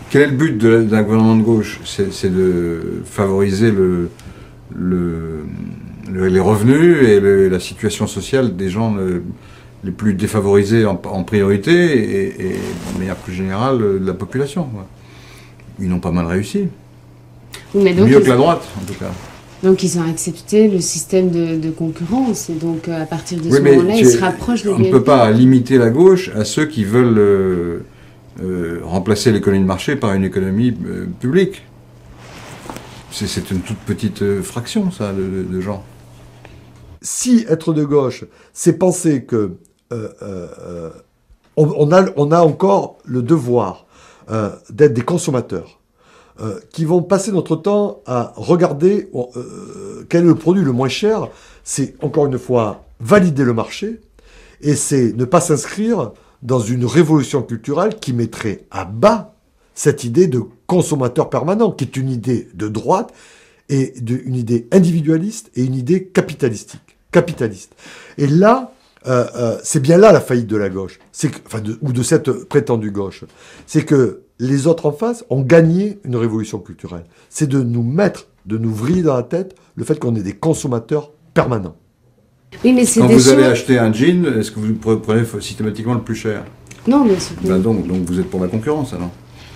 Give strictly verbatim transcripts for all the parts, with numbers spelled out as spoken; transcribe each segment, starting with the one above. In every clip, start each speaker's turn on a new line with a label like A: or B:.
A: Quel est le but d'un gouvernement de gauche? C'est de favoriser le, le, le, les revenus et le, la situation sociale des gens le, les plus défavorisés en, en priorité et, et de manière plus générale de la population. Ils n'ont pas mal réussi.
B: Mais donc,
A: mieux que la droite, en tout cas.
B: Donc ils ont accepté le système de, de concurrence, et donc à partir de
A: oui,
B: ce moment-là, ils se rapprochent de l'U M P.
A: On ne peut pas limiter la gauche à ceux qui veulent euh, euh, remplacer l'économie de marché par une économie euh, publique. C'est une toute petite euh, fraction, ça, de, de gens.
C: Si être de gauche, c'est penser que euh, euh, on, on, a, on a encore le devoir euh, d'être des consommateurs, euh, qui vont passer notre temps à regarder euh, quel est le produit le moins cher, c'est encore une fois valider le marché, et c'est ne pas s'inscrire dans une révolution culturelle qui mettrait à bas cette idée de consommateur permanent, qui est une idée de droite, et de, une idée individualiste et une idée capitalistique. Capitaliste. Et là, euh, euh, c'est bien là la faillite de la gauche, que, enfin de, ou de cette prétendue gauche. C'est que les autres en face ont gagné une révolution culturelle. C'est de nous mettre, de nous vriller dans la tête le fait qu'on est des consommateurs permanents.
B: Oui, mais
A: Quand vous
B: choses...
A: allez acheter un jean, est-ce que vous prenez systématiquement le plus cher?
B: Non, bien sûr.
A: Ben donc, donc vous êtes pour la concurrence, alors.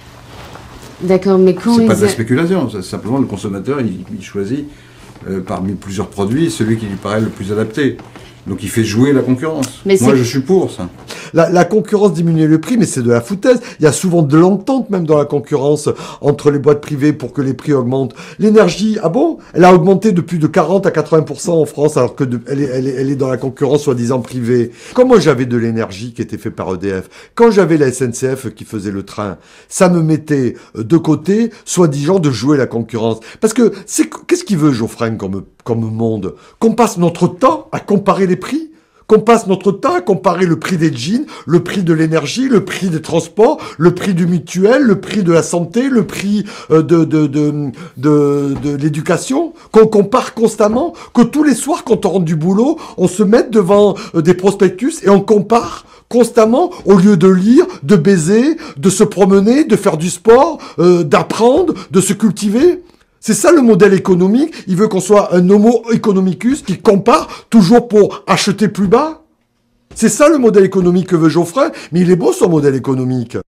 B: D'accord, mais quand
A: c'est
B: ils...
A: pas de la spéculation, c'est simplement le consommateur, il, il choisit euh, parmi plusieurs produits celui qui lui paraît le plus adapté. Donc il fait jouer la concurrence. Mais Moi je suis pour ça.
C: La, la concurrence diminue le prix, mais c'est de la foutaise. Il y a souvent de l'entente même dans la concurrence entre les boîtes privées pour que les prix augmentent. L'énergie, ah bon? Elle a augmenté de plus de quarante à quatre-vingts pour cent en France, alors que de, elle, est, elle, est, elle est dans la concurrence soi-disant privée. Quand moi j'avais de l'énergie qui était fait par E D F, quand j'avais la S N C F qui faisait le train, ça me mettait de côté, soi-disant, de jouer la concurrence. Parce que c'est qu'est-ce qu'il veut Geoffrin comme, comme monde? Qu'on passe notre temps à comparer les prix? Qu'on passe notre temps à comparer le prix des jeans, le prix de l'énergie, le prix des transports, le prix du mutuel, le prix de la santé, le prix de, de, de, de, de, de l'éducation, qu'on compare constamment, que tous les soirs, quand on rentre du boulot, on se mette devant des prospectus et on compare constamment, au lieu de lire, de baiser, de se promener, de faire du sport, euh, d'apprendre, de se cultiver. C'est ça le modèle économique. Il veut qu'on soit un homo economicus qui compare toujours pour acheter plus bas. C'est ça le modèle économique que veut Geoffrin. Mais il est beau son modèle économique.